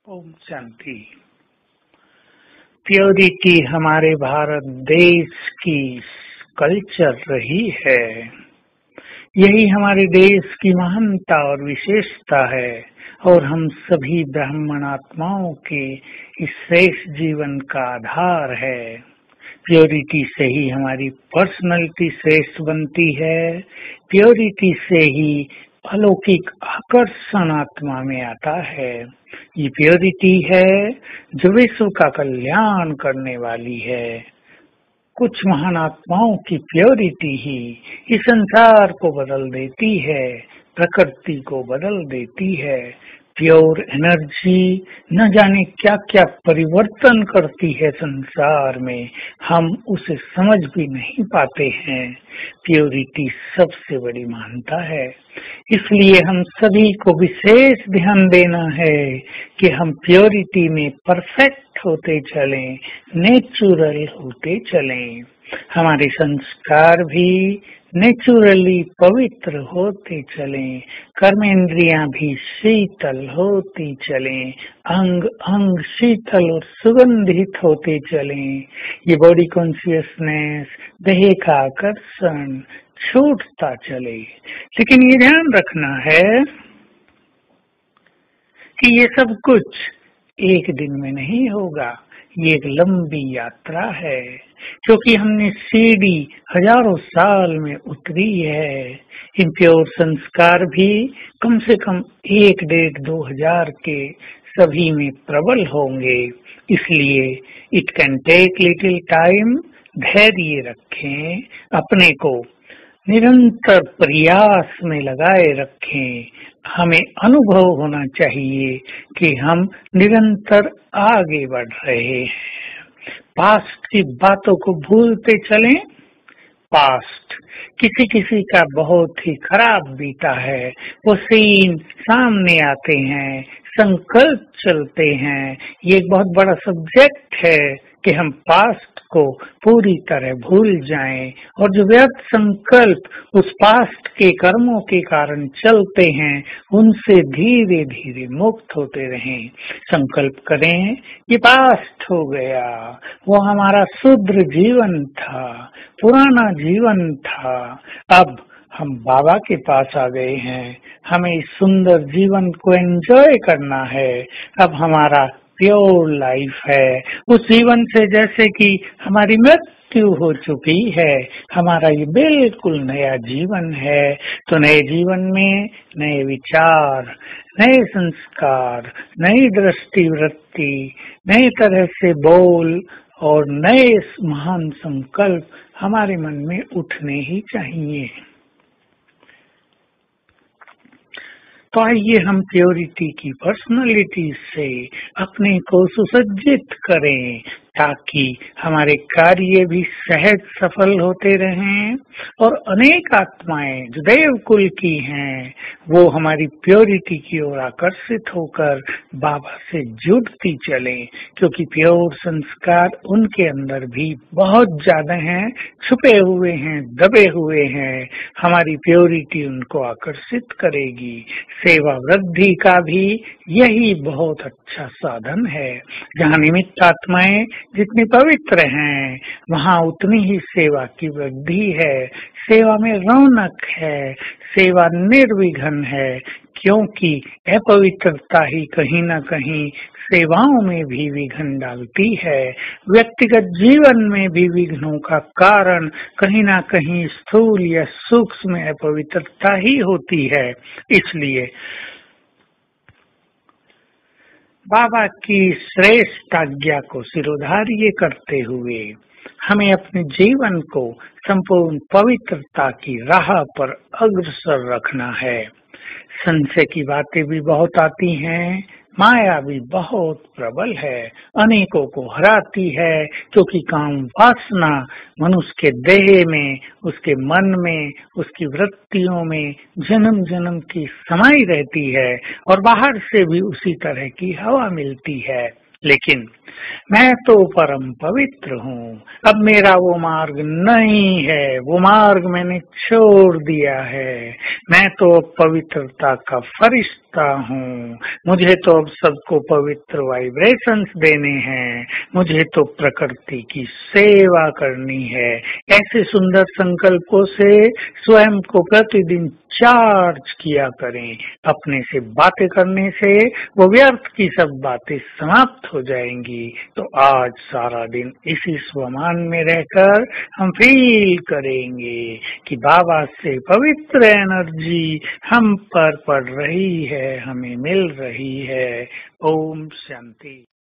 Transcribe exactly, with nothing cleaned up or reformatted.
Om Shanti. Purity हमारे भारत देश की कल्चर रही है। यही हमारे देश की महानता और विशेषता है और हम सभी ब्राह्मण आत्माओं के इस श्रेष्ठ जीवन का आधार है। प्योरिटी से ही हमारी पर्सनैलिटी श्रेष्ठ बनती है। प्योरिटी से ही अलौकिक आकर्षण आत्मा में आता है। ये प्योरिटी है जो विश्व का कल्याण करने वाली है। कुछ महान आत्माओं की प्योरिटी ही इस संसार को बदल देती है, प्रकृति को बदल देती है। प्योर एनर्जी न जाने क्या क्या परिवर्तन करती है संसार में, हम उसे समझ भी नहीं पाते हैं। प्योरिटी सबसे बड़ी महानता है, इसलिए हम सभी को विशेष ध्यान देना है कि हम प्योरिटी में परफेक्ट होते चलें, नेचुरल होते चलें। हमारे संस्कार भी नेचुरली पवित्र होते चलें, कर्मेंद्रियां भी शीतल होती चलें, अंग अंग शीतल और सुगंधित होते चलें। ये बॉडी कॉन्शियसनेस, देह का आकर्षण छूटता चले। लेकिन ये ध्यान रखना है कि ये सब कुछ एक दिन में नहीं होगा। ये एक लंबी यात्रा है, क्योंकि हमने सीढ़ी हजारों साल में उतरी है। इन प्योर संस्कार भी कम से कम एक डेढ़ दो हजार के सभी में प्रबल होंगे। इसलिए it can take little time. धैर्य रखें, अपने को निरंतर प्रयास में लगाए रखें। हमें अनुभव होना चाहिए कि हम निरंतर आगे बढ़ रहे हैं। पास्ट की बातों को भूलते चलें। पास्ट किसी किसी का बहुत ही खराब बीता है, वो सीन सामने आते हैं, संकल्प चलते हैं। ये एक बहुत बड़ा सब्जेक्ट है कि हम पास्ट को पूरी तरह भूल जाएं और जो व्यर्थ संकल्प उस पास्ट के कर्मों के कारण चलते हैं, उनसे धीरे धीरे मुक्त होते रहें। संकल्प करें, ये पास्ट हो गया, वो हमारा शुद्र जीवन था, पुराना जीवन था। अब हम बाबा के पास आ गए हैं, हमें इस सुंदर जीवन को एंजॉय करना है। अब हमारा प्योर लाइफ है, उस जीवन से जैसे कि हमारी मृत्यु हो चुकी है, हमारा ये बिल्कुल नया जीवन है। तो नए जीवन में नए विचार, नए संस्कार, नई दृष्टि वृत्ति, नए तरह से बोल और नए महान संकल्प हमारे मन में उठने ही चाहिए। तो आइए हम प्योरिटी की पर्सनालिटी से अपने को सुसज्जित करें, ताकि हमारे कार्य भी सहज सफल होते रहें और अनेक आत्माएं जो देव कुल की हैं, वो हमारी प्योरिटी की ओर आकर्षित होकर बाबा से जुड़ती चलें। क्योंकि प्योर संस्कार उनके अंदर भी बहुत ज्यादा हैं, छुपे हुए हैं, दबे हुए हैं। हमारी प्योरिटी उनको आकर्षित करेगी। सेवा वृद्धि का भी यही बहुत अच्छा साधन है। जहाँ निमित्त आत्माएं जितनी पवित्र हैं, वहाँ उतनी ही सेवा की वृद्धि है। सेवा में रौनक है, सेवा निर्विघ्न है, क्योंकि अपवित्रता ही कहीं न कहीं सेवाओं में भी विघ्न डालती है। व्यक्तिगत जीवन में भी विघ्नों का कारण कहीं न कहीं स्थूल या सूक्ष्म अपवित्रता ही होती है। इसलिए बाबा की श्रेष्ठ आज्ञा को सिरोधार्य करते हुए हमें अपने जीवन को संपूर्ण पवित्रता की राह पर अग्रसर रखना है। संशय की बातें भी बहुत आती हैं, माया भी बहुत प्रबल है, अनेकों को हराती है, क्योंकि काम वासना मनुष्य के देह में, उसके मन में, उसकी वृत्तियों में जन्म जन्म की समाई रहती है और बाहर से भी उसी तरह की हवा मिलती है। लेकिन मैं तो परम पवित्र हूँ। अब मेरा वो मार्ग नहीं है, वो मार्ग मैंने छोड़ दिया है। मैं तो अब पवित्रता का फरिश्ता हूँ। मुझे तो अब सबको पवित्र वाइब्रेशंस देने हैं। मुझे तो प्रकृति की सेवा करनी है। ऐसे सुंदर संकल्पों से स्वयं को प्रतिदिन चार्ज किया करें। अपने से बातें करने से वो व्यर्थ की सब बातें समाप्त हो जाएंगी। तो आज सारा दिन इसी स्वमान में रहकर हम फील करेंगे कि बाबा से पवित्र एनर्जी हम पर पड़ रही है, हमें मिल रही है। ओम शांति।